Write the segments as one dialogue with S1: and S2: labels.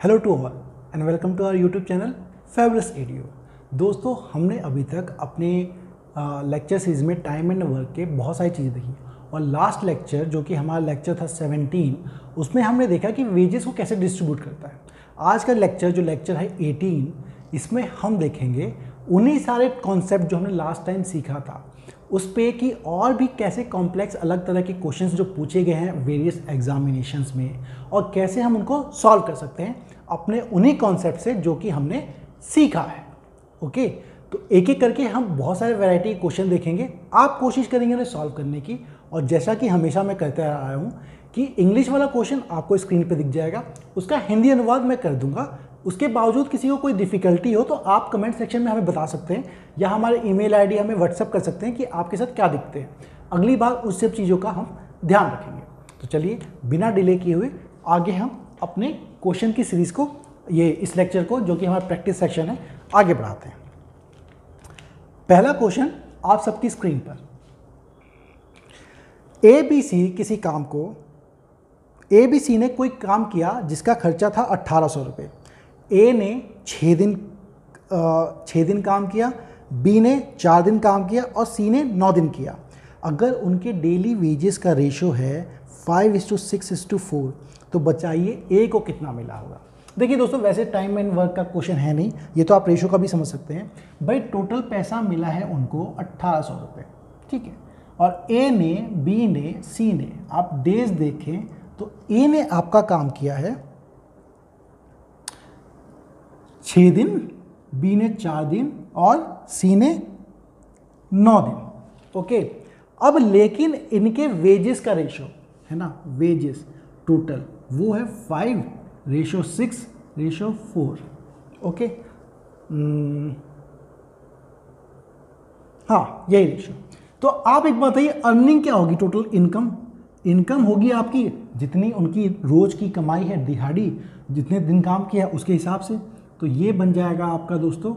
S1: Hello to all and welcome to our YouTube channel fabulous ADO. दोस्तों, हमने अभी तक अपने लेक्चर सीरीज में टाइम एंड वर्क के बहुत सारी चीज़ें देखी और लास्ट लेक्चर जो कि हमारा लेक्चर था 17, उसमें हमने देखा कि वेजेस को कैसे डिस्ट्रीब्यूट करता है। आज का लेक्चर जो लेक्चर है 18, इसमें हम देखेंगे उन्हीं सारे कॉन्सेप्ट जो हमने लास्ट टाइम सीखा था उस पे कि और भी कैसे कॉम्प्लेक्स अलग तरह के क्वेश्चंस जो पूछे गए हैं वेरियस एग्जामिनेशंस में और कैसे हम उनको सॉल्व कर सकते हैं अपने उन्हीं कॉन्सेप्ट से जो कि हमने सीखा है। ओके, तो एक एक करके हम बहुत सारे वैरायटी के क्वेश्चन देखेंगे। आप कोशिश करेंगे उन्हें सॉल्व करने की और जैसा कि हमेशा मैं करते आ रहा हूँ कि इंग्लिश वाला क्वेश्चन आपको स्क्रीन पे दिख जाएगा, उसका हिंदी अनुवाद मैं कर दूंगा। उसके बावजूद किसी को कोई डिफ़िकल्टी हो तो आप कमेंट सेक्शन में हमें बता सकते हैं या हमारे ईमेल आईडी हमें व्हाट्सअप कर सकते हैं कि आपके साथ क्या दिखते हैं। अगली बार उस सब चीज़ों का हम ध्यान रखेंगे। तो चलिए बिना डिले किए हुए आगे हम अपने क्वेश्चन की सीरीज़ को, ये इस लेक्चर को जो कि हमारा प्रैक्टिस सेक्शन है, आगे बढ़ाते हैं। पहला क्वेश्चन आप सबकी स्क्रीन पर। ABC किसी काम को, ABC ने कोई काम किया जिसका खर्चा था 1800 रुपये। A ने 6 दिन काम किया, B ने 4 दिन काम किया और C ने 9 दिन किया। अगर उनके डेली वेजेस का रेशो है 5:6:4 तो बताइए A को कितना मिला होगा। देखिए दोस्तों, वैसे टाइम एंड वर्क का क्वेश्चन है नहीं, ये तो आप रेशो का भी समझ सकते हैं। भाई टोटल पैसा मिला है उनको 1800 रुपये, ठीक है। और A ने, B ने, C ने, आप डेज देखें तो A ने आपका काम किया है 6 दिन, B ने 4 दिन और C ने 9 दिन। ओके, अब लेकिन इनके वेजेस का रेशो है ना, वेजेस टोटल वो है 5:6:4। ओके, हाँ यही रेशो। तो आप एक बात बताइए, अर्निंग क्या होगी? टोटल इनकम होगी आपकी जितनी उनकी रोज की कमाई है दिहाड़ी, जितने दिन काम किया है उसके हिसाब से। तो ये बन जाएगा आपका दोस्तों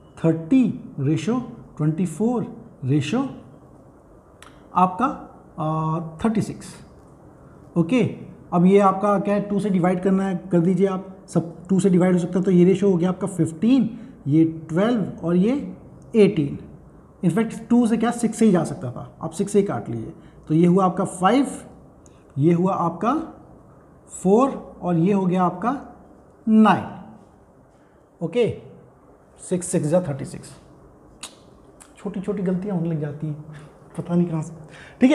S1: 30:24 आपका 36। ओके, अब ये आपका क्या है, 2 से डिवाइड करना है, कर दीजिए आप। सब 2 से डिवाइड हो सकता है तो ये रेशो हो गया आपका 15, ये 12 और ये 18। इनफैक्ट 2 से क्या 6 से ही जा सकता था, आप 6 से ही काट लीजिए। तो ये हुआ आपका 5, ये हुआ आपका 4 और ये हो गया आपका 9। ओके, 6×6=36। छोटी छोटी गलतियां होने लग जाती हैं, पता नहीं कहाँ से। ठीक है,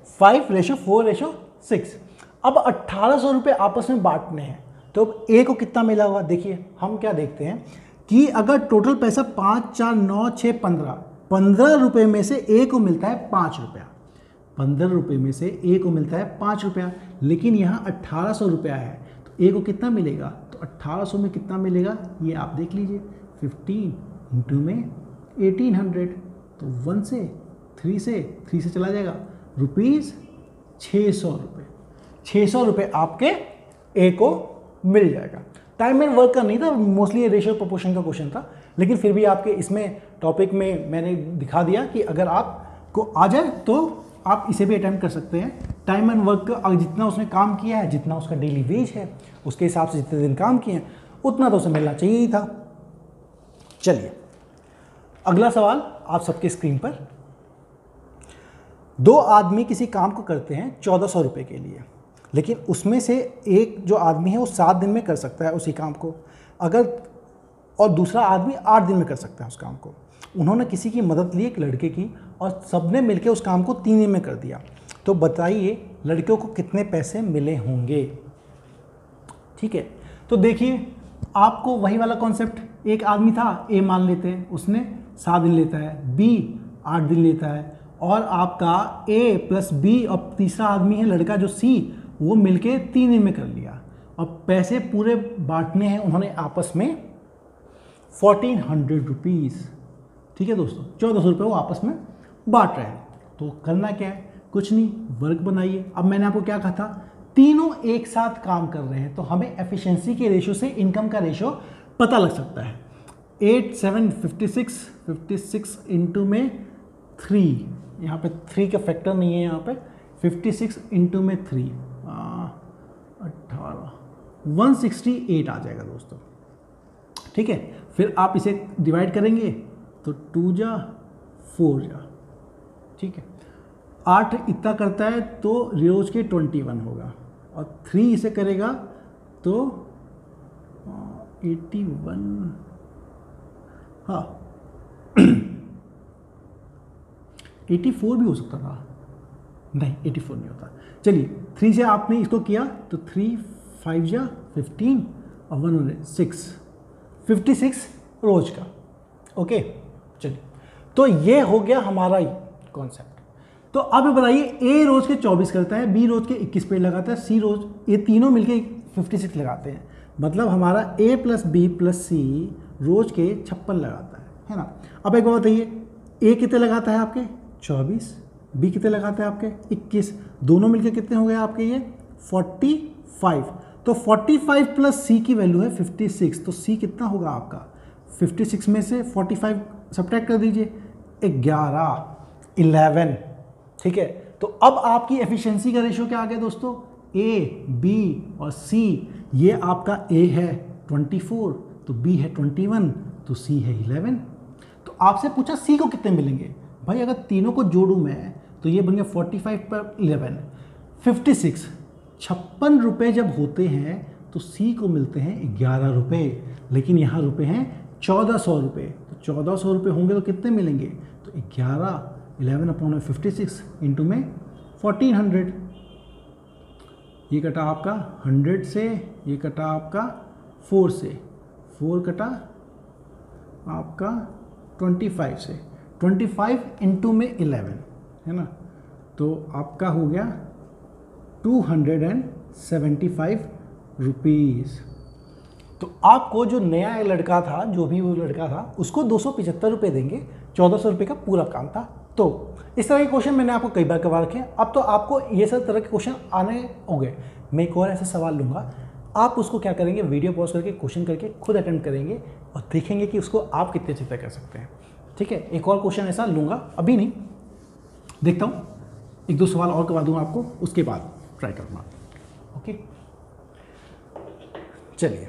S1: 5:4:6। अब 1800 रुपये आपस में बांटने हैं तो अब A को कितना मिला हुआ? देखिए हम क्या देखते हैं कि अगर टोटल पैसा 5, 4, 9, 6, 15 रुपये में से A को मिलता है 5 रुपया। 15 रुपये में से A को मिलता है 5 रुपया, लेकिन यहाँ 1800 रुपया है तो A को कितना मिलेगा? तो 1800 में कितना मिलेगा ये आप देख लीजिए। 15 इंटू में 1800, तो 1 से 3 से चला जाएगा रुपीज़ 600 रुपये। 600 रुपये आपके A को मिल जाएगा। टाइम एंड वर्क का नहीं था, मोस्टली ये रेशियो प्रोपोर्शन का क्वेश्चन था, लेकिन फिर भी आपके इसमें टॉपिक में मैंने दिखा दिया कि अगर आपको आ जाए तो आप इसे भी अटेम्प्ट कर सकते हैं। टाइम एंड वर्क का जितना उसने काम किया है, जितना उसका डेली वेज है, उसके हिसाब से जितने दिन काम किए हैं उतना तो उसे मिलना चाहिए ही था। चलिए अगला सवाल आप सबके स्क्रीन पर। 2 आदमी किसी काम को करते हैं 1400 रुपये के लिए, लेकिन उसमें से एक जो आदमी है वो 7 दिन में कर सकता है उसी काम को, और दूसरा आदमी 8 दिन में कर सकता है उस काम को। उन्होंने किसी की मदद ली, एक लड़के की, और सबने मिलकर उस काम को 3 दिन में कर दिया। तो बताइए लड़कियों को कितने पैसे मिले होंगे? ठीक है, तो देखिए आपको वही वाला कॉन्सेप्ट, एक आदमी था A मान लेते हैं, उसने 7 दिन लेता है, B 8 दिन लेता है, और आपका A + B और तीसरा आदमी है लड़का जो C, वो मिलके 3 दिन में कर लिया। और पैसे पूरे बांटने हैं उन्होंने आपस में 1400 रुपीज़। ठीक है दोस्तों, 1400 रुपये वो आपस में बांट रहे हैं। तो करना क्या है? कुछ नहीं, वर्क बनाइए। अब मैंने आपको क्या कहा था, तीनों एक साथ काम कर रहे हैं तो हमें एफिशिएंसी के रेशो से इनकम का रेशो पता लग सकता है। 8, 7, 56 इंटू में 3, यहाँ पे 3 का फैक्टर नहीं है, यहाँ पे 56 इंटू में 3, 18 168 आ जाएगा दोस्तों। ठीक है, फिर आप इसे डिवाइड करेंगे तो 2 जा 4 जा, ठीक है, 8 इतना करता है तो रोज के 21 होगा, और 3 इसे करेगा तो 81, हाँ 84 भी हो सकता था, नहीं 84 नहीं होता। चलिए 3 से आपने इसको किया तो 3 5 जा 15 और 1 6, 56 रोज का। ओके, चलिए तो ये हो गया हमारा कॉन्सेप्ट। तो अब बताइए, ए रोज के 24 करता है, बी रोज के 21 पेड़ लगाता है, सी रोज, ये तीनों मिलके 56 लगाते हैं। मतलब हमारा A plus B plus C रोज के 56 लगाता है ना। अब एक बात बताइए, ए कितने लगाता है आपके 24, बी कितने लगाता है आपके 21, दोनों मिलके कितने हो गए आपके ये 45। तो 45 प्लस सी की वैल्यू है 56, तो सी कितना होगा आपका 56 में से 45 सब्ट्रैक्ट कर दीजिए, 11। ठीक है, तो अब आपकी एफिशिएंसी का रेशियो क्या आ गया दोस्तों, ए बी और सी। ये आपका ए है 24, तो बी है 21, तो सी है 11। तो आपसे पूछा सी को कितने मिलेंगे, भाई अगर तीनों को जोड़ूं मैं तो ये बन गया 45 पर 11 56। 56 रुपये जब होते हैं तो सी को मिलते हैं 11 रुपये, लेकिन यहाँ रुपये हैं 1400 रुपये। तो 1400 रुपये होंगे तो कितने मिलेंगे, तो 11/56 इंटू में 1400। ये कटा आपका 100 से, ये कटा आपका 4 से, 4 कटा आपका 25 से, 25 इंटू में 11 है ना, तो आपका हो गया 275 रुपीज़। तो आपको जो नया लड़का था, जो भी वो लड़का था, उसको 275 रुपये देंगे, 1400 रुपये का पूरा काम था। तो इस तरह के क्वेश्चन मैंने आपको कई बार करवा रखे हैं। अब तो आपको ये सब तरह के क्वेश्चन आने होंगे। मैं एक और ऐसा सवाल लूँगा, आप उसको क्या करेंगे, वीडियो पॉज करके क्वेश्चन करके खुद अटेम्प्ट करेंगे और देखेंगे कि उसको आप कितने अच्छे से कर सकते हैं। ठीक है, एक और क्वेश्चन ऐसा लूँगा, अभी नहीं, देखता हूँ, 1-2 सवाल और करवा दूँगा आपको, उसके बाद ट्राई करूँगा। ओके, चलिए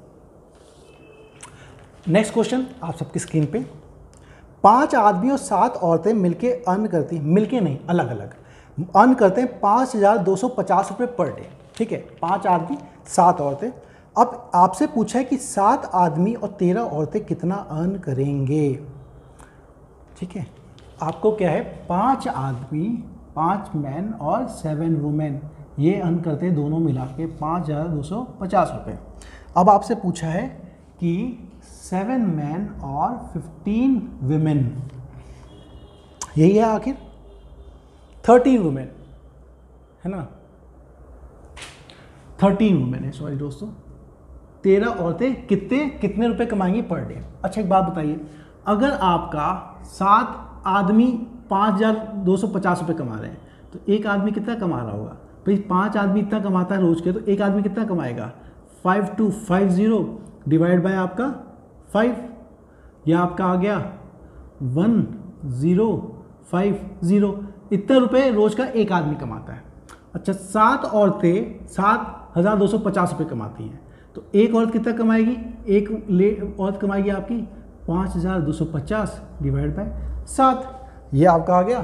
S1: नेक्स्ट क्वेश्चन आप सबकी स्क्रीन पे। 5 आदमी और 7 औरतें मिलके अर्न करती, मिलके नहीं अलग अलग अर्न करते हैं 5250 रुपये पर डे। ठीक है, 5 आदमी 7 औरतें। अब आपसे पूछा है कि 7 आदमी और 13 औरतें कितना अर्न करेंगे। ठीक है, आपको क्या है, 5 आदमी, 5 मैन और 7 वुमेन, ये अर्न करते हैं दोनों मिला के 5250 रुपये। अब आपसे पूछा है कि 7 मैन और 15 वुमेन, यही है आखिर, 13 वुमेन है ना, 13 वुमेन है, सॉरी दोस्तों, 13 औरतें कितने रुपए कमाएंगी पर डे। अच्छा एक बात बताइए, अगर आपका 7 आदमी 5250 रुपये कमा रहे हैं तो एक आदमी कितना कमा रहा होगा, भाई 5 आदमी इतना कमाता है रोज के, तो एक आदमी कितना कमाएगा, 5250 डिवाइड बाय आपका 5, यह आपका आ गया 1050, इतने रुपए रोज का एक आदमी कमाता है। अच्छा 7 औरतें 7250 रुपये कमाती हैं, तो एक औरत कितना कमाएगी, एक औरत कमाएगी आपकी 5250 डिवाइड बाय 7, ये आपका आ गया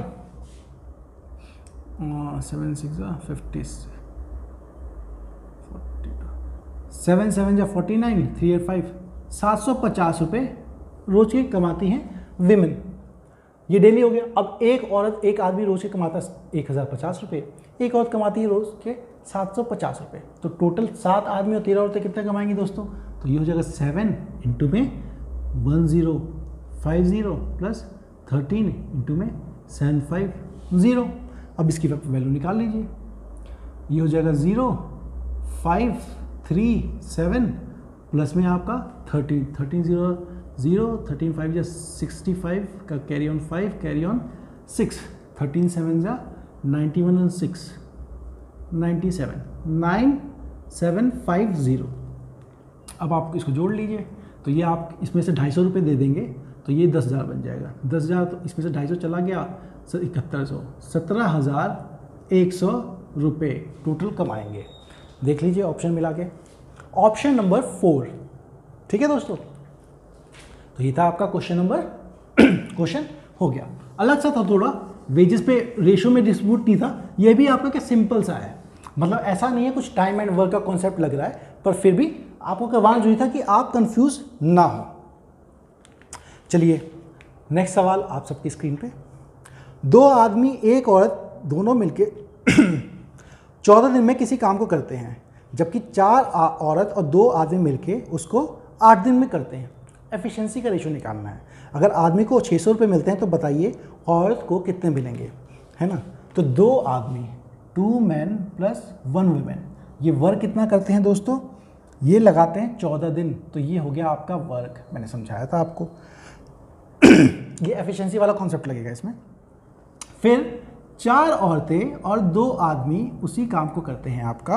S1: 7 6 50, 7 7 49, 3 8 5, 750 रुपये रोज के कमाती हैं विमेन। ये डेली हो गया। अब एक आदमी रोज के कमाता है 1050 रुपये, एक औरत कमाती है रोज के 750 रुपये, तो टोटल 7 आदमी और 13 औरतें कितना कमाएंगी दोस्तों, तो ये हो जाएगा 7 इंटू में 1050 प्लस 13 इंटू में 750। अब इसकी वैल्यू निकाल लीजिए, ये हो जाएगा 0537 प्लस में आपका 13 0 13 5 या 65 का कैरी ऑन 5 कैरी ऑन 6, 13 7 जा 91 और 6 97 9750। अब आप इसको जोड़ लीजिए, तो ये आप इसमें से 250 रुपये दे देंगे तो ये 10,000 बन जाएगा। 10,000 तो इसमें से 250 चला गया, 7100, 17,100 रुपये टोटल कमाएंगे। देख लीजिए ऑप्शन मिला के, ऑप्शन नंबर 4। ठीक है दोस्तों, तो ये था आपका क्वेश्चन हो गया। अलग सा था थोड़ा, वेजेस पे रेशियो में डिस्प्यूट नहीं था, ये भी आपका क्या सिंपल सा है, मतलब ऐसा नहीं है कुछ टाइम एंड वर्क का कॉन्सेप्ट लग रहा है, पर फिर भी आपको करवाना जरूरी था कि आप कंफ्यूज ना हो। चलिए नेक्स्ट सवाल आप सबकी स्क्रीन पे। 2 आदमी एक औरत दोनों मिलके 14 दिन में किसी काम को करते हैं, जबकि 4 औरत और 2 आदमी मिलके उसको 8 दिन में करते हैं। एफिशिएंसी का रेशियो निकालना है। अगर आदमी को 600 रुपये मिलते हैं तो बताइए औरत को कितने मिलेंगे, है ना। तो 2 आदमी 2 मैन प्लस 1 वुमेन, ये वर्क कितना करते हैं दोस्तों, ये लगाते हैं 14 दिन, तो ये हो गया आपका वर्क। मैंने समझाया था आपको ये एफिशिएंसी वाला कॉन्सेप्ट लगेगा इसमें। फिर 4 औरतें और 2 आदमी उसी काम को करते हैं आपका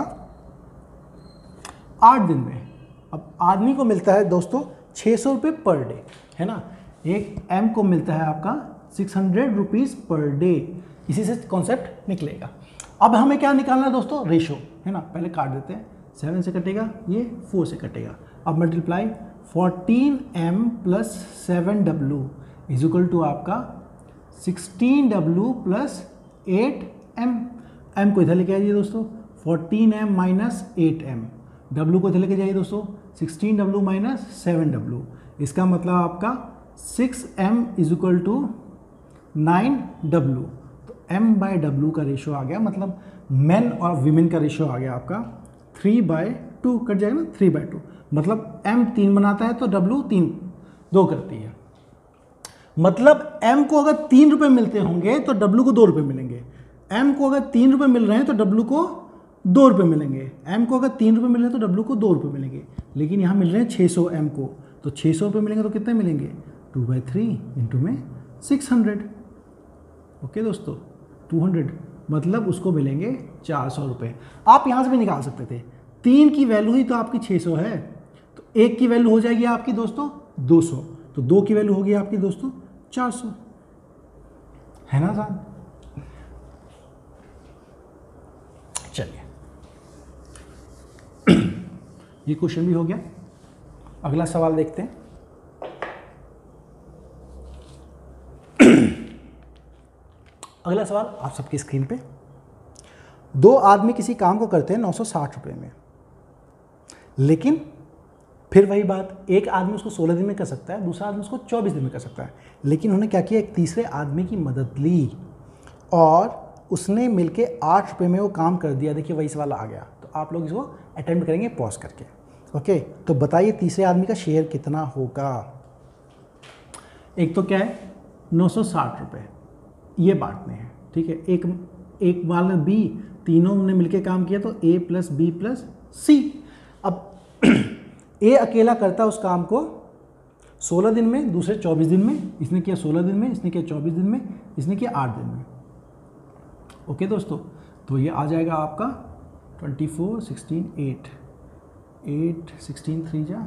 S1: 8 दिन में। अब आदमी को मिलता है दोस्तों 600 रुपये पर डे, है ना। एक एम को मिलता है आपका 600 रुपीज़ पर डे, इसी से कॉन्सेप्ट निकलेगा। अब हमें क्या निकालना है दोस्तों, रेशो, है ना। पहले काट देते हैं, 7 से कटेगा, ये 4 से कटेगा। अब multiply 14m plus 7w is equal to आपका 16w प्लस 8m। m को इधर लेके आइए दोस्तों, 14m माइनस 8m, w को इधर लेके जाइए दोस्तों, 16w माइनस 7w। इसका मतलब आपका 6m is equal to 9w। तो m बाय w का रेशियो आ गया, मतलब मेन और वीमेन का रेशियो आ गया आपका 3/2, कट जाएगा ना 3/2, मतलब m 3 बनाता है तो w 2 करती है। मतलब m को अगर 3 रुपये मिलते होंगे तो w को 2 रुपये मिलेंगे। m को अगर 3 रुपये मिल रहे हैं तो w को 2 रुपये मिलेंगे। m को अगर 3 रुपये मिल रहे हैं तो w को 2 रुपये मिलेंगे। लेकिन यहाँ मिल रहे हैं 600 m को, तो 600 रुपये मिलेंगे तो कितने मिलेंगे, 2/3 इंटू में 600। ओके दोस्तों, 200 मतलब उसको मिलेंगे 400 रुपये। आप यहाँ से भी निकाल सकते थे, 3 की वैल्यू ही तो आपकी 600 है, तो 1 की वैल्यू हो जाएगी आपकी दोस्तों 200, तो 2 की वैल्यू होगी आपकी दोस्तों 400, है ना साहब। चलिए ये क्वेश्चन भी हो गया। अगला सवाल देखते हैं। अगला सवाल आप सबकी स्क्रीन पे। 2 आदमी किसी काम को करते हैं 960 रुपये में, लेकिन फिर वही बात, एक आदमी उसको 16 दिन में कर सकता है, दूसरा आदमी उसको 24 दिन में कर सकता है। लेकिन उन्होंने क्या किया, एक तीसरे आदमी की मदद ली और उसने मिलके 8 रुपये में वो काम कर दिया। देखिए वही सवाल आ गया, तो आप लोग इसको अटेम्प्ट करेंगे पॉज करके। ओके, तो बताइए तीसरे आदमी का शेयर कितना होगा। एक तो क्या है 960 रुपये, ये बांटने हैं, ठीक है। एक वाला बी, तीनों ने मिलके काम किया तो a plus B plus C. अब ए अकेला करता उस काम को 16 दिन में, दूसरे 24 दिन में, इसने किया 16 दिन में, इसने किया 24 दिन में, इसने किया 8 दिन में। ओके दोस्तों, तो ये आ जाएगा आपका 24 16 8 16 3 जा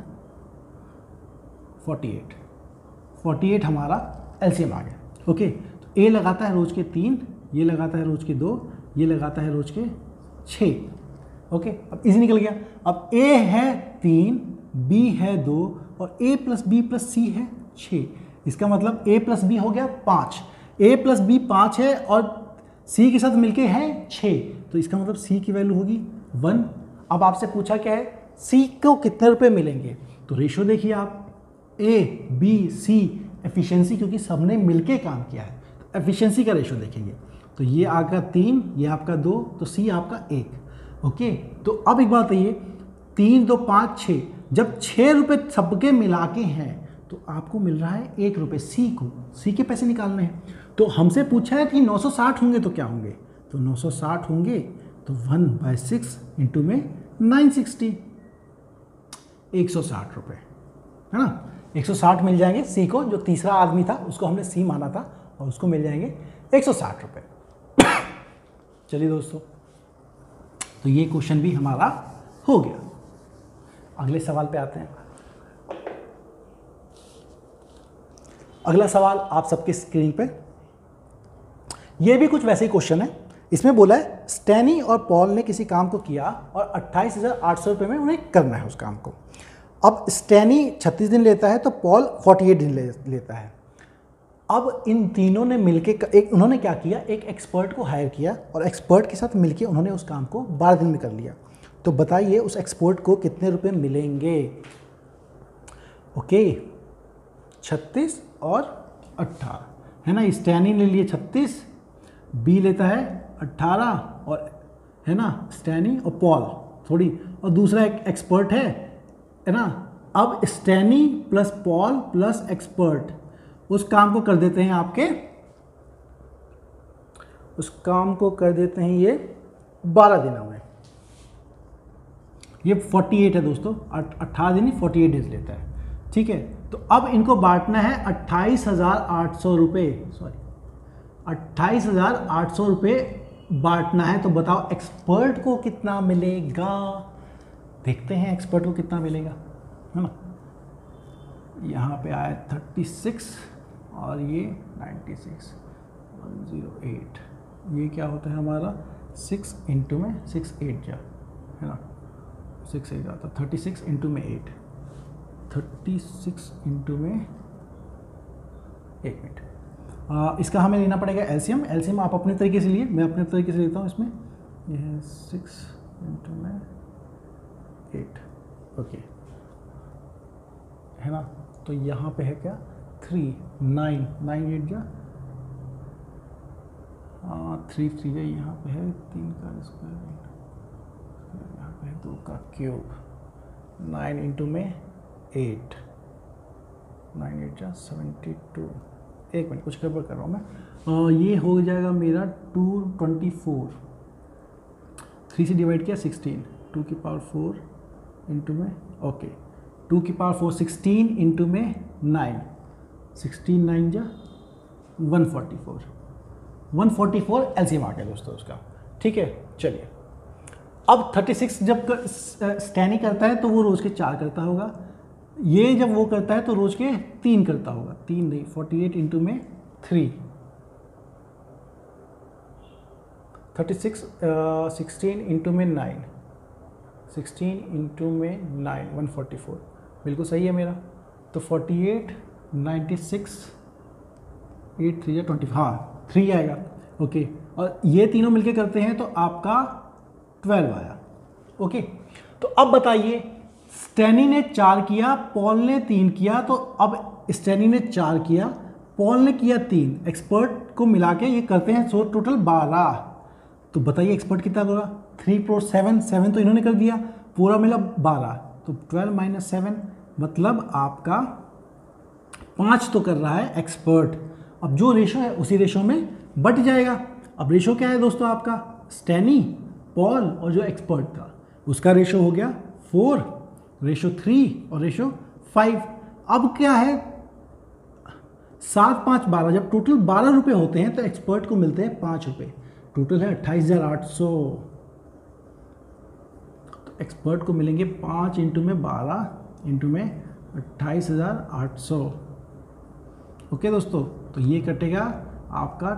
S1: 48 हमारा एलसीएम आ गया। ओके, तो ए लगाता है रोज के 3, ये लगाता है रोज के 2, ये लगाता है रोज के 6। ओके, अब इजी निकल गया। अब ए है 3, बी है 2 और a plus B plus C है 6। इसका मतलब a प्लस बी हो गया 5, a प्लस बी 5 है और c के साथ मिलके है 6, तो इसका मतलब c की वैल्यू होगी 1। अब आपसे पूछा क्या है, c को कितने रुपए मिलेंगे, तो रेशियो देखिए आप, a b c, एफिशिएंसी क्योंकि सबने मिलके काम किया है, तो एफिशिएंसी का रेशियो देखेंगे। तो ये आपका 3, ये आपका 2, तो c आपका 1। ओके, तो अब एक बात बताइए, 3 2 5 6, जब 6 रुपये सबके मिला के हैं तो आपको मिल रहा है 1 रुपये सी को, सी के पैसे निकालने हैं। तो हमसे पूछा है कि 960 होंगे तो क्या होंगे, तो 960 होंगे तो 1/6 इंटू में 960, 160 रुपये, है ना। 160 मिल जाएंगे सी को, जो तीसरा आदमी था उसको हमने सी माना था और उसको मिल जाएंगे 160 रुपये। चलिए दोस्तों, तो ये क्वेश्चन भी हमारा हो गया। अगले सवाल पे आते हैं। अगला सवाल आप सबके स्क्रीन पे, ये भी कुछ वैसे ही क्वेश्चन है, इसमें बोला है स्टैनी और पॉल ने किसी काम को किया और 28,800 रुपये में उन्हें करना है उस काम को। अब स्टैनी 36 दिन लेता है तो पॉल 48 दिन लेता है। अब इन तीनों ने मिलके उन्होंने क्या किया, एक एक्सपर्ट को हायर किया और एक्सपर्ट के साथ मिलके उन्होंने उस काम को 12 दिन में कर लिया। तो बताइए उस एक्सपर्ट को कितने रुपए मिलेंगे। ओके, 36 और 18 है ना। स्टैनी ने लिए 36, बी लेता है 18 और है ना स्टैनी और पॉल थोड़ी, और दूसरा एक एक्सपर्ट है ना। अब स्टैनी प्लस पॉल प्लस एक्सपर्ट उस काम को कर देते हैं ये 12 दिनों में। ये 48 है दोस्तों, 18 दिन ही 48 डेज लेता है, ठीक है। तो अब इनको बांटना है 28,800 रुपये, 28,800 रुपये बांटना है। तो बताओ एक्सपर्ट को कितना मिलेगा। देखते हैं एक्सपर्ट को कितना मिलेगा, है ना। यहाँ पे आया 36 और ये 96, 108, ये क्या होता है हमारा 6 इंटू में 6 8 जा, है ना, 6 8 आता 36 इंटू में 8, 36 इंटू में 1 मिनट। इसका हमें लेना पड़ेगा एलसीएम। एलसीएम आप अपने तरीके से लिए, मैं अपने तरीके से लेता हूँ। इसमें ये है 6 इंटू में 8, ओके, है ना। तो यहाँ पे है क्या 3 9 9 8 जा 3 3 जा, यहाँ पे है 3 का स्क्वायर, यहाँ पे है 2 का क्यूब, 9 इंटू में 8, 9 8 जा 72। एक मिनट, कुछ गड़बड़ कर रहा हूँ मैं। ये हो जाएगा मेरा 224, 3 से डिवाइड किया 16, 2 की पावर 4 इंटू में, ओके, 2 की पावर 4 16 इंटू में 9, 16 9 जा 144, 144 एलसीएम आ गया दोस्तों उसका, ठीक है। चलिए अब 36 जब स्टैनी करता है तो वो रोज़ के 4 करता होगा, ये जब वो करता है तो रोज़ के 3 करता होगा, 3 नहीं 48 इंटू में 3, 36 16 इंटू में 9, 16 इंटू में 9 144, बिल्कुल सही है मेरा। तो 48 96 8 3 20, हाँ 3 आएगा, ओके। और ये तीनों मिलके करते हैं तो आपका 12 आया, ओके। तो अब बताइए स्टैनी ने 4 किया, पॉल ने 3 किया, तो अब स्टैनी ने 4 किया, पॉल ने किया 3, एक्सपर्ट को मिला के ये करते हैं सो टोटल 12। तो बताइए एक्सपर्ट कितना होगा, 3 + 7 7 तो इन्होंने कर दिया, पूरा मिला 12, तो 12 - 7 मतलब आपका 5 तो कर रहा है एक्सपर्ट। अब जो रेशो है उसी रेशो में बट जाएगा। अब रेशो क्या है दोस्तों आपका, स्टैनी पॉल और जो एक्सपर्ट था उसका रेशो हो गया 4, रेशो 3 और रेशो 5। अब क्या है 7 5 12, जब टोटल 12 रुपये होते हैं तो एक्सपर्ट को मिलते हैं 5 रुपये, टोटल है 28,800। तो एक्सपर्ट को मिलेंगे 5 इंटू में 12 इंटू में 28,800, ओके दोस्तों। तो ये कटेगा आपका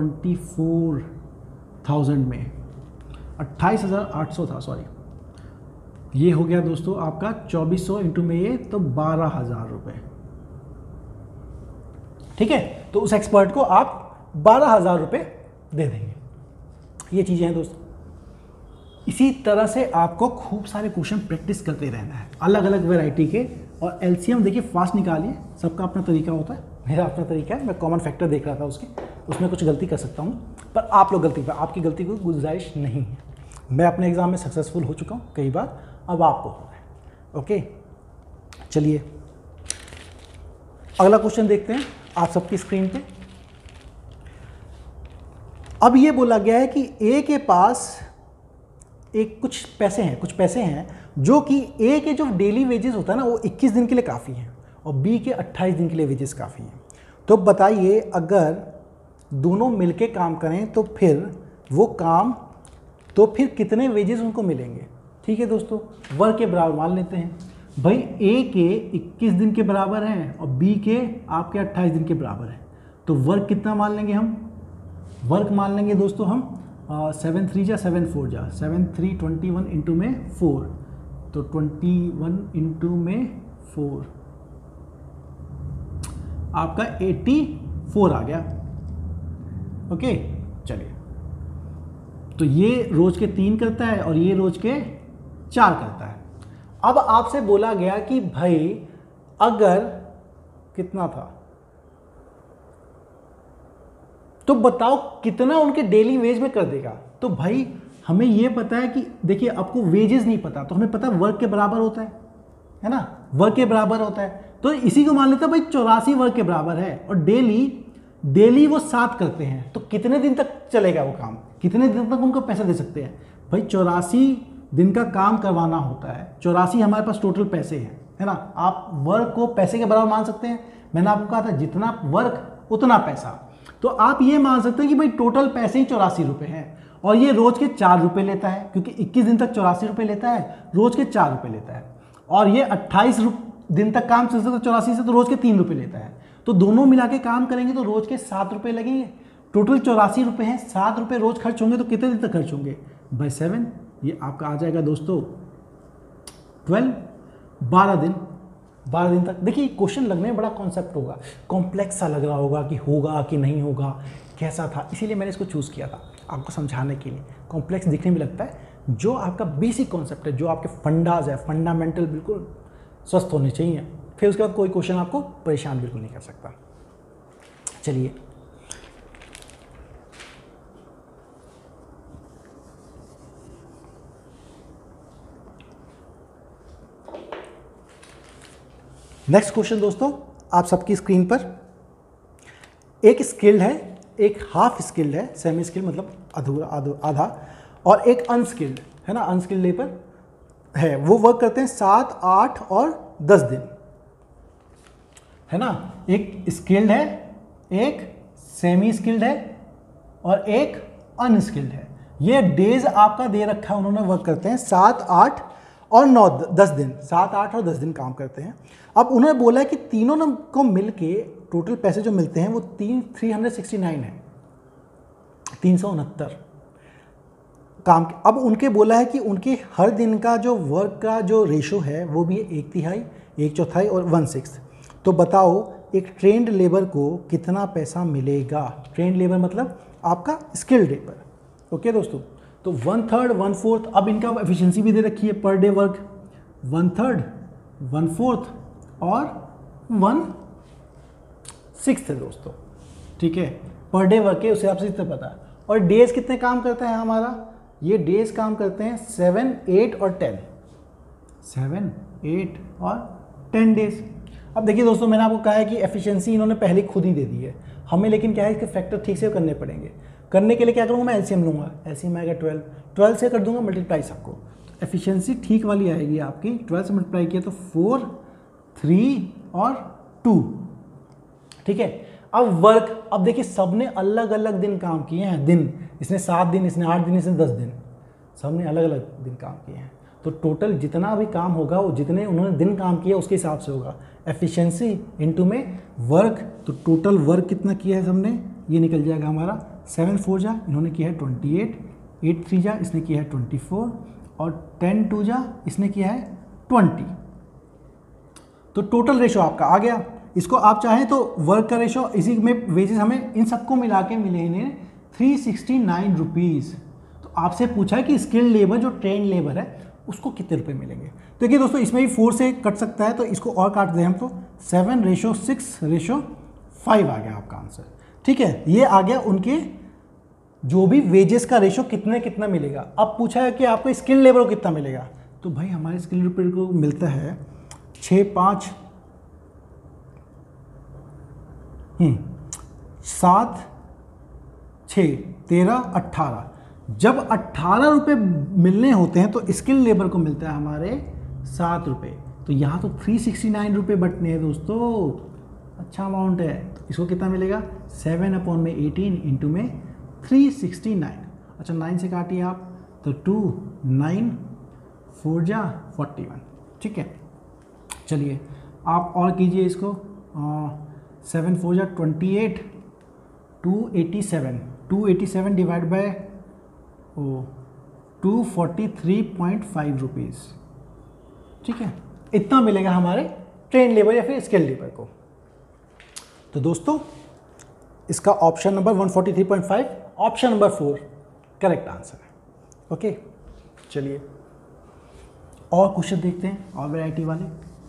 S1: 24,000 में, 28,800 था, सॉरी, ये हो गया दोस्तों आपका 2400 इंटू में ये तो 12,000 रुपये, ठीक है। तो उस एक्सपर्ट को आप 12,000 रुपये दे देंगे। ये चीज़ें हैं दोस्तों। इसी तरह से आपको खूब सारे क्वेश्चन प्रैक्टिस करते रहना है, अलग अलग वैरायटी के। और एलसीएम देखिए फास्ट निकालिए, सबका अपना तरीका होता है, मेरा अपना तरीका है। मैं कॉमन फैक्टर देख रहा था उसमें कुछ गलती कर सकता हूँ, पर आप लोग आपकी गलती को गुंजाइश नहीं है। मैं अपने एग्ज़ाम में सक्सेसफुल हो चुका हूँ कई बार, अब आपको होना है, ओके। चलिए अगला क्वेश्चन देखते हैं आप सबकी स्क्रीन पे। अब ये बोला गया है कि ए के पास कुछ पैसे हैं जो कि ए के जो डेली वेजेस होता है ना वो 21 दिन के लिए काफ़ी हैं और बी के 28 दिन के लिए वेजेस काफ़ी हैं। तो बताइए अगर दोनों मिलके काम करें तो फिर कितने वेजेस उनको मिलेंगे। ठीक है दोस्तों, वर्क के बराबर मान लेते हैं भाई, ए के 21 दिन के बराबर हैं और बी के आपके 28 दिन के बराबर हैं। तो वर्क कितना मान लेंगे हम, वर्क मान लेंगे दोस्तों हम 7 3 जा 7 4 जा 7 3 21 इंटू में 4, तो 21 इंटू में 4 आपका 84 आ गया। ओके, चलिए, तो ये रोज के 3 करता है और ये रोज के 4 करता है। अब आपसे बोला गया कि भाई अगर कितना था, तो बताओ कितना उनके डेली वेज में कर देगा। तो भाई हमें ये पता है कि देखिए, आपको वेजेस नहीं पता, तो हमें पता है वर्क के बराबर होता है ना, वर्क के बराबर होता है। तो इसी को मान लेते हैं भाई 84 वर्क के बराबर है, और डेली वो 7 करते हैं, तो कितने दिन तक चलेगा वो काम, कितने दिन तक उनको पैसा दे सकते हैं। भाई 84 दिन का काम करवाना होता है, 84 हमारे पास टोटल पैसे हैं, है ना। आप वर्क को पैसे के बराबर मान सकते हैं। मैंने आपको कहा था जितना वर्क उतना पैसा, तो आप ये मान सकते हैं कि भाई टोटल पैसे ही 84 रुपये हैं, और ये रोज के 4 रुपये लेता है, क्योंकि 21 दिन तक 84 रुपये लेता है, रोज के 4 रुपये लेता है। और ये 28 दिन तक काम चलता है 84 से, तो रोज के 3 रुपये लेता है। तो दोनों मिला के काम करेंगे तो रोज के 7 रुपये लगेंगे। टोटल 84 रुपये हैं, 7 रुपये रोज खर्च होंगे, तो कितने दिन तक खर्च होंगे बाय 7, ये आपका आ जाएगा दोस्तों 12 दिन तक। देखिए क्वेश्चन लगने में बड़ा कॉन्सेप्ट होगा, कॉम्प्लेक्स सा लग रहा होगा कि होगा कि नहीं होगा, कैसा था, इसीलिए मैंने इसको चूज़ किया था आपको समझाने के लिए। कॉम्प्लेक्स दिखने में लगता है, जो आपका बेसिक कॉन्सेप्ट है, जो आपके फंडाज है, फंडामेंटल बिल्कुल स्वस्थ होने चाहिए, फिर उसके बाद कोई क्वेश्चन आपको परेशान बिल्कुल नहीं कर सकता। चलिए, नेक्स्ट क्वेश्चन दोस्तों, आप सबकी स्क्रीन पर एक स्किल्ड है, एक हाफ स्किल्ड है, सेमी स्किल्ड मतलब अधूरा आधा, और एक अनस्किल्ड है ना, अनस्किल्ड लेबर है। वो वर्क करते हैं 7, 8 और 10 दिन, है ना। एक स्किल्ड है, एक सेमी स्किल्ड है और एक अनस्किल्ड है। ये डेज आपका दे रखा है, उन्होंने वर्क करते हैं 7, 8 और 9, 10 दिन, 7, 8 और 10 दिन काम करते हैं। अब उन्होंने बोला है कि तीनों को मिलके टोटल पैसे जो मिलते हैं वो 369 है, 369 काम के। अब उनके बोला है कि उनके हर दिन का जो वर्क का जो रेशो है वो भी 1/3, 1/4 और 1/6। तो बताओ एक ट्रेंड लेबर को कितना पैसा मिलेगा। ट्रेंड लेबर मतलब आपका स्किल्ड लेबर। ओके दोस्तों, तो 1/3, 1/4, अब इनका एफिशिएंसी भी दे रखी है पर डे वर्क 1/3, 1/4 और 1/6 है दोस्तों, ठीक है। पर डे वर्क है उस हिसाब से इतना पता है। और डेज कितने काम करता है हमारा, ये डेज काम करते हैं 7, 8 और 10, 7, 8 और 10 डेज। अब देखिए दोस्तों, मैंने आपको कहा है कि एफिशिएंसी इन्होंने पहले खुद ही दे दी है, हमें लेकिन क्या है इसके फैक्टर ठीक से करने पड़ेंगे। करने के लिए क्या करूँगा, मैं एलसीएम लूँगा, एलसीएम आएगा 12 से कर दूंगा मल्टीप्लाई सबको, तो एफिशिएंसी ठीक वाली आएगी आपकी। 12 से मल्टीप्लाई किया तो 4, 3 और 2, ठीक है। अब वर्क, अब देखिए सबने अलग अलग दिन काम किए हैं, दिन, इसने 7 दिन, इसने 8 दिन, इसने 10 दिन, सबने अलग अलग दिन काम किए हैं। तो टोटल जितना भी काम होगा वो जितने उन्होंने दिन काम किया उसके हिसाब से होगा। एफिशिएंसी इनटू में वर्क, तो टोटल वर्क कितना किया है सबने, ये निकल जाएगा हमारा 7 4 जा इन्होंने किया है 28, 8 3 जा इसने किया है 24 और 10 2 जा इसने किया है 20। तो टोटल रेशो आपका आ गया। इसको आप चाहें तो वर्क का रेशो, इसी में वेजेस हमें इन सबको मिला के मिले इन्हें 369 रुपीज़। तो आपसे पूछा है कि स्किल्ड लेबर जो ट्रेन लेबर है उसको कितने रुपए मिलेंगे। तो देखिए दोस्तों, इसमें भी 4 से कट सकता है, तो इसको और काट दें हम, तो 7:6:5 आ गया आपका आंसर, ठीक है। ये आ गया उनके जो भी वेजेस का रेशो कितना मिलेगा। अब पूछा है कि आपको स्किल्ड लेबर को कितना मिलेगा, तो भाई हमारे स्किल्ड लेबर को मिलता है 6 5 7 6 13 18। जब 18 रुपये मिलने होते हैं तो स्किल्ड लेबर को मिलता है हमारे 7 रुपये। तो यहाँ तो 369 रुपये बटने हैं दोस्तों, अच्छा अमाउंट है। तो इसको कितना मिलेगा, 7/18 इंटू में 369। अच्छा 9 से काटिए आप, तो 2 9 4 जा 41, ठीक है। चलिए आप और कीजिए इसको, 7 4 जा 28, 287 डिवाइड बाय ओ 243.5 रुपीज़, ठीक है, इतना मिलेगा हमारे ट्रेन लेबर या फिर स्किल्ड लेबर को। तो दोस्तों इसका option number 143.5 option number 4 correct answer है। ओके, चलिए और क्वेश्चन देखते हैं और वैरायटी वाले।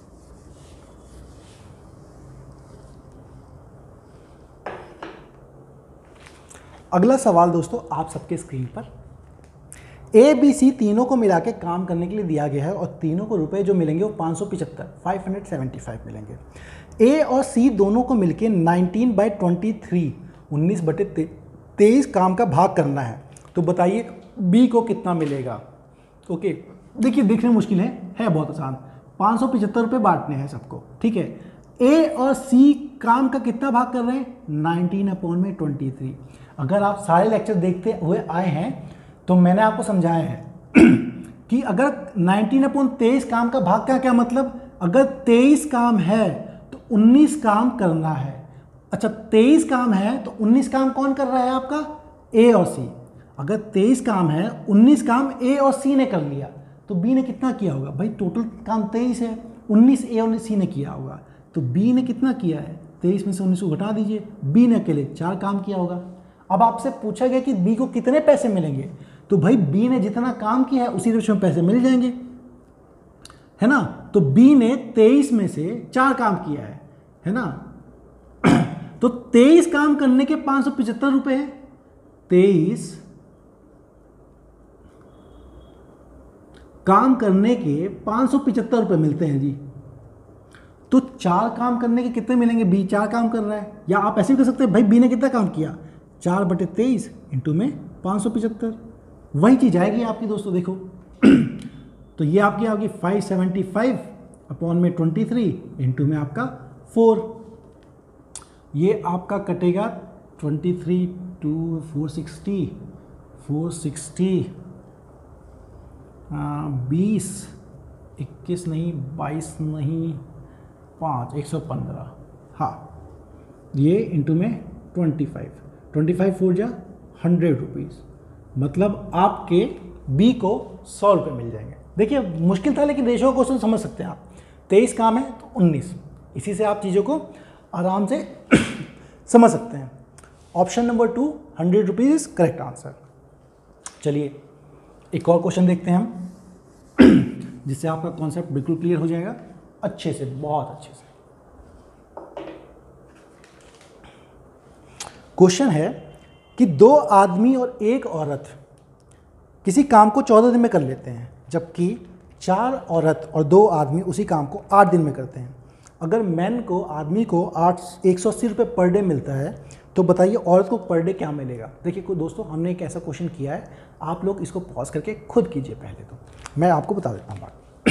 S1: अगला सवाल दोस्तों आप सबके स्क्रीन पर, ए बी सी तीनों को मिला के काम करने के लिए दिया गया है और तीनों को रुपए जो मिलेंगे वो 575 मिलेंगे। ए और सी दोनों को मिलके 19/23 19/23 काम का भाग करना है, तो बताइए बी को कितना मिलेगा। ओके, देखिए देखने मुश्किल है बहुत आसान, 575 रुपये बांटने हैं सबको, ठीक है। ए और सी काम का कितना भाग कर रहे हैं, 19/23। अगर आप सारे लेक्चर देखते हुए आए हैं तो मैंने आपको समझाया है कि अगर 19/23 काम का भाग का क्या मतलब, अगर 23 काम है तो 19 काम करना है। अच्छा 23 काम है तो 19 काम कौन कर रहा है आपका, ए और सी। अगर 23 काम है 19 काम ए और सी ने कर लिया तो बी ने कितना किया होगा, भाई टोटल काम 23 है, 19 ए और सी ने किया होगा, तो बी ने कितना किया है, 23 में से 19 को घटा दीजिए, बी ने अकेले 4 काम किया होगा। अब आपसे पूछा गया कि बी को कितने पैसे मिलेंगे, तो भाई बी ने जितना काम किया है उसी रेशो में पैसे मिल जाएंगे, है ना। तो बी ने 23 में से 4 काम किया है ना, तो 23 काम करने के 575 रुपए हैं, 23 काम करने के 575 रुपए मिलते हैं जी। तो 4 काम करने के कितने मिलेंगे, बी 4 काम कर रहा है, या आप ऐसे भी कर सकते हैं भाई बी ने कितना काम किया, 4/23 इंटू में 575, वही चीज़ आएगी आपकी दोस्तों। देखो तो ये आपकी 575/23 इंटू में आपका 4, ये आपका कटेगा 23 2 460 20 21 नहीं 22 नहीं 5 115, हाँ ये इंटू में 25 4 जा 100 रुपीज़, मतलब आपके बी को 100 रुपये मिल जाएंगे। देखिए मुश्किल था लेकिन रेशो क्वेश्चन समझ सकते हैं आप, 23 काम है तो 19, इसी से आप चीज़ों को आराम से समझ सकते हैं। Option number 2 100 rupees is correct answer. चलिए एक और क्वेश्चन देखते हैं हम जिससे आपका कॉन्सेप्ट बिल्कुल क्लियर हो जाएगा अच्छे से, बहुत अच्छे से। क्वेश्चन है कि 2 आदमी और 1 औरत किसी काम को 14 दिन में कर लेते हैं, जबकि 4 औरत और 2 आदमी उसी काम को 8 दिन में करते हैं। अगर मैन को आदमी को 180 रुपये पर डे मिलता है तो बताइए औरत को पर डे क्या मिलेगा। देखिए दोस्तों हमने एक ऐसा क्वेश्चन किया है, आप लोग इसको पॉज करके खुद कीजिए, पहले तो मैं आपको बता देता हूँ बात।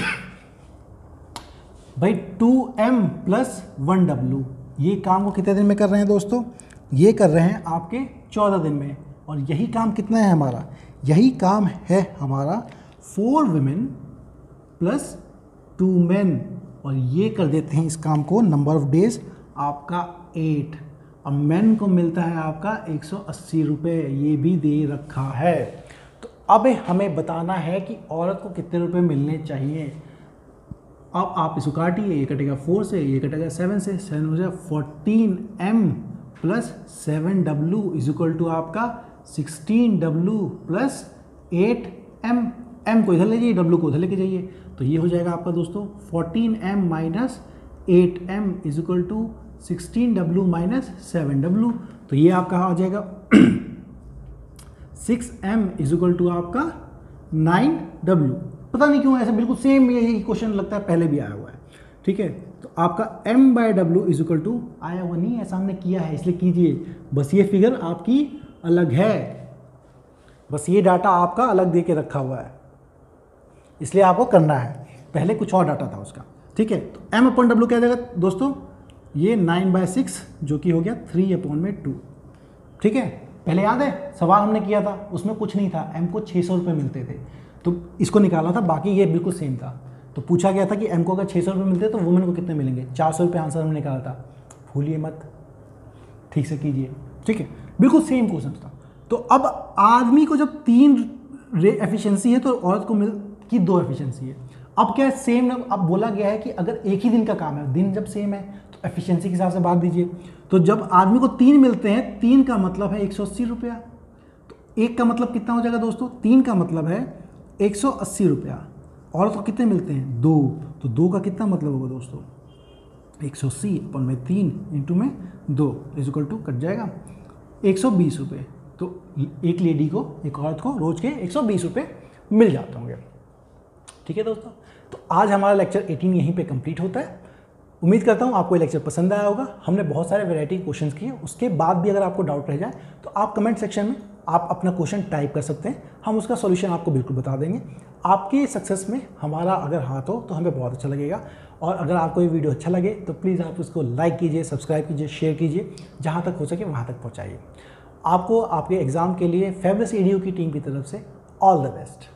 S1: भाई 2m + 1w ये काम को कितने दिन में कर रहे हैं दोस्तों, ये कर रहे हैं आपके 14 दिन में, और यही काम कितना है हमारा, यही काम है हमारा 4 women + 2 men, और ये कर देते हैं इस काम को नंबर ऑफ डेज आपका 8। अब मैन को मिलता है आपका 180 रुपये, ये भी दे रखा है। तो अब हमें बताना है कि औरत को कितने रुपए मिलने चाहिए। अब आप इसको काटिए, ये कटेगा 4 से, ये कटेगा 7 से, 7 हो जाए 14m + 7w = आपका 16w + 8m। m को इधर ले जाइए, w को उधर लेके जाइए, तो ये हो जाएगा आपका दोस्तों 14m - 8m = 16w - 7w। तो ये आपका आ जाएगा 6m = आपका 9w। पता नहीं क्यों ऐसे बिल्कुल सेम यही क्वेश्चन लगता है पहले भी आया हुआ है, ठीक है। तो आपका m/w = आया हुआ नहीं है, सामने किया है इसलिए कीजिए, बस ये फिगर आपकी अलग है, बस ये डाटा आपका अलग दे के रखा हुआ है, इसलिए आपको करना है, पहले कुछ और डाटा था उसका, ठीक है। तो m/w क्या जाएगा दोस्तों, ये 9/6 जो कि हो गया 3/2, ठीक है। पहले याद है सवाल हमने किया था उसमें कुछ नहीं था, m को 600 रुपये मिलते थे तो इसको निकाला था, बाकी ये बिल्कुल सेम था। तो पूछा गया था कि m को अगर 600 रुपये मिलते तो वुमेन को कितने मिलेंगे, 400 रुपये आंसर हमने निकाला था, भूलिए मत, ठीक से कीजिए, ठीक है, बिल्कुल सेम क्वेश्चन था। तो अब आदमी को जब 3 एफिशिएंसी है तो औरत को मिल की 2 एफिशिएंसी है। अब क्या है, सेम अब बोला गया है कि अगर एक ही दिन का काम है, दिन जब सेम है तो एफिशिएंसी के हिसाब से बात दीजिए। तो जब आदमी को 3 मिलते हैं, 3 का मतलब है 180 रुपया, तो 1 का मतलब कितना हो जाएगा दोस्तों, 3 का मतलब है 180 रुपया। औरत को कितने मिलते हैं, 2, तो 2 का कितना मतलब होगा दोस्तों, 180 अपन में 3 इंटू में 2 इज इक्वल टू कट जाएगा 120 रुपये। तो एक लेडी को, एक औरत को रोज के 120 रुपये मिल जाते होंगे। ठीक है दोस्तों, तो आज हमारा लेक्चर 18 यहीं पे कंप्लीट होता है। उम्मीद करता हूँ आपको ये लेक्चर पसंद आया होगा। हमने बहुत सारे वैरायटी क्वेश्चंस किए, उसके बाद भी अगर आपको डाउट रह जाए तो आप कमेंट सेक्शन में आप अपना क्वेश्चन टाइप कर सकते हैं, हम उसका सॉल्यूशन आपको बिल्कुल बता देंगे। आपकी सक्सेस में हमारा अगर हाथ हो तो हमें बहुत अच्छा लगेगा। और अगर आपको ये वीडियो अच्छा लगे तो प्लीज़ आप उसको लाइक कीजिए, सब्सक्राइब कीजिए, शेयर कीजिए, जहाँ तक हो सके वहाँ तक पहुँचाइए। आपको आपके एग्ज़ाम के लिए फेबरस एडीयू की टीम की तरफ से ऑल द बेस्ट।